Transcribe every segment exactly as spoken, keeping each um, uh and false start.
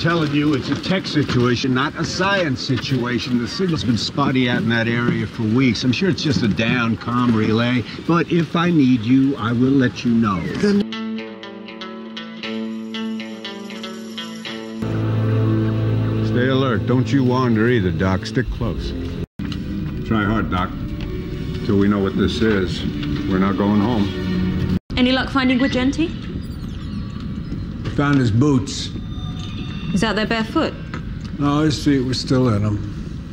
telling you it's a tech situation, not a science situation. The signal's been spotty out in that area for weeks. I'm sure it's just a down comm relay, but if I need you, I will let you know. Then stay alert. Don't you wander either, Doc. Stick close. Try hard, Doc. Till we know what this is, we're not going home. Any luck finding Guagenti? Found his boots. He's out there barefoot? No, his feet were still in him.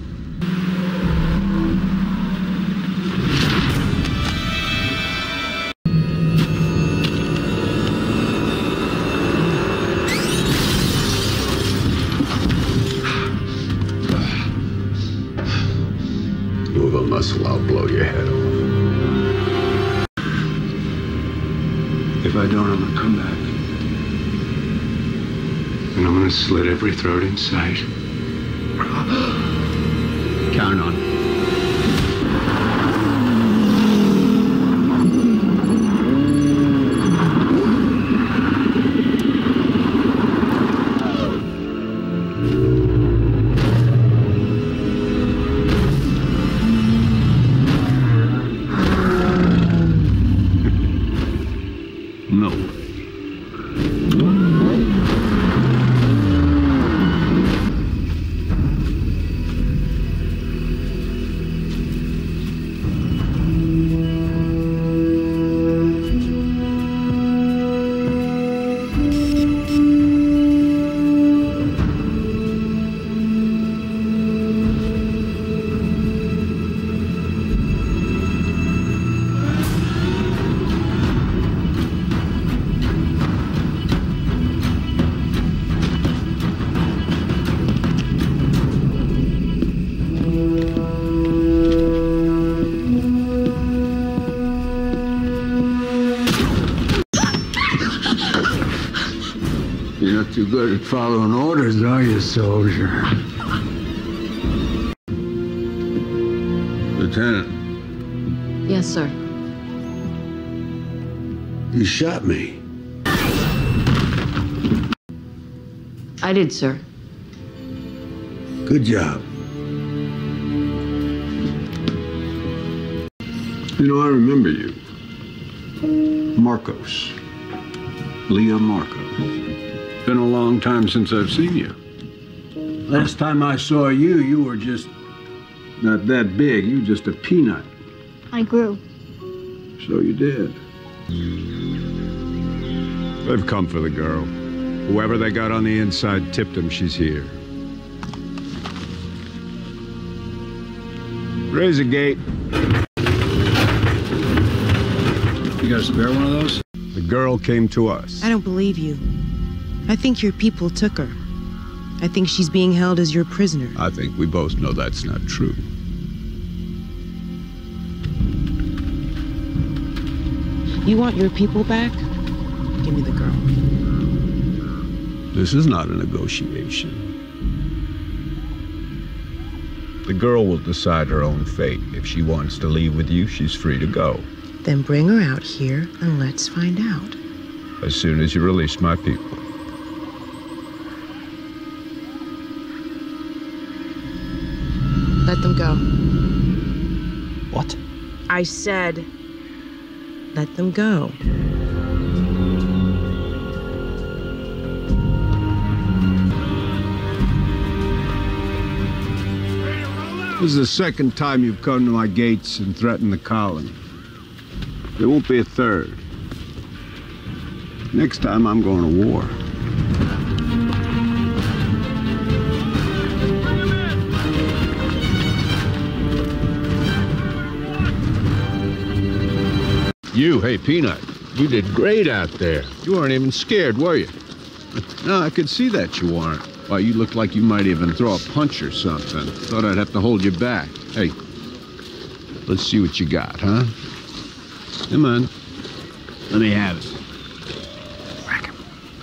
Move a muscle, I'll blow your head off. If I don't, I'm gonna come back. And I'm gonna slit every throat in sight. Count on it. No. You're not too good at following orders, are you, soldier? Lieutenant. Yes, sir. You shot me. I did, sir. Good job. You know, I remember you. Marcos. Leon Marcos. Been a long time since I've seen you. Last time I saw you, you were just not that big. You were just a peanut. I grew. So you did. They've come for the girl. Whoever they got on the inside tipped them she's here. Raise a gate. You got a spare one of those? The girl came to us. I don't believe you. I think your people took her. I think she's being held as your prisoner. I think we both know that's not true. You want your people back? Give me the girl. This is not a negotiation. The girl will decide her own fate. If she wants to leave with you, she's free to go. Then bring her out here and let's find out. As soon as you release my people. Let them go. What? I said, let them go. This is the second time you've come to my gates and threatened the colony. There won't be a third. Next time, I'm going to war. You, hey, Peanut, you did great out there. You weren't even scared, were you? No, I could see that you weren't. Why, you looked like you might even throw a punch or something. Thought I'd have to hold you back. Hey, let's see what you got, huh? Come on. Let me have it. Whack him.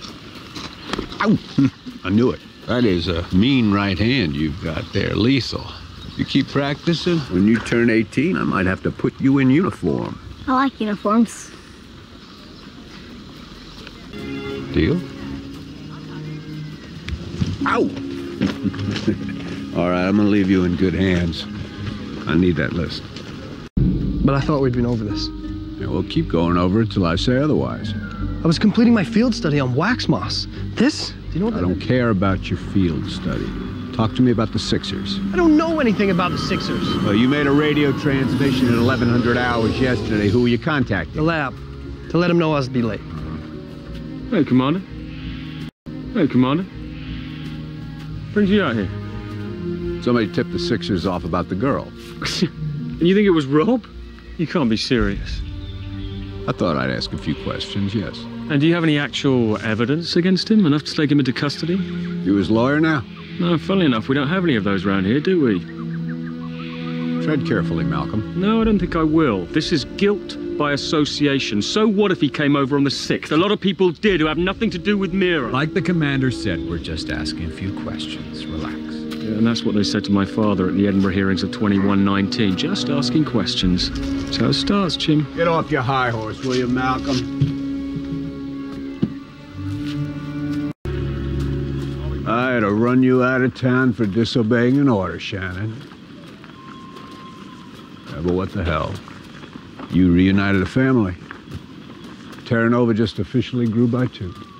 Ow! I knew it. That is a mean right hand you've got there, lethal. You keep practicing, when you turn eighteen, I might have to put you in uniform. I like uniforms. Deal? Ow! All right, I'm gonna leave you in good hands. I need that list. But I thought we'd been over this. Yeah, we'll keep going over it till I say otherwise. I was completing my field study on wax moss. This? Do you know what I that don't care about your field study. Talk to me about the Sixers. I don't know anything about the Sixers. Well, you made a radio transmission at eleven hundred hours yesterday. Who were you contacting? The lab. To let them know I was to be late. Hey, Commander. Hey, Commander. Brings you out here. Somebody tipped the Sixers off about the girl. And you think it was Rob? You can't be serious. I thought I'd ask a few questions, yes. And do you have any actual evidence against him? Enough to take him into custody? You his lawyer now? No, funnily enough, we don't have any of those around here, do we? Tread carefully, Malcolm. No, I don't think I will. This is guilt by association. So what if he came over on the sixth? A lot of people did who have nothing to do with Mira. Like the commander said, we're just asking a few questions. Relax. Yeah, and that's what they said to my father at the Edinburgh hearings of twenty-one nineteen. Just asking questions. That's how it starts, Jim. Get off your high horse, will you, Malcolm? I had to run you out of town for disobeying an order, Shannon. Yeah, but what the hell? You reunited a family. Terranova just officially grew by two.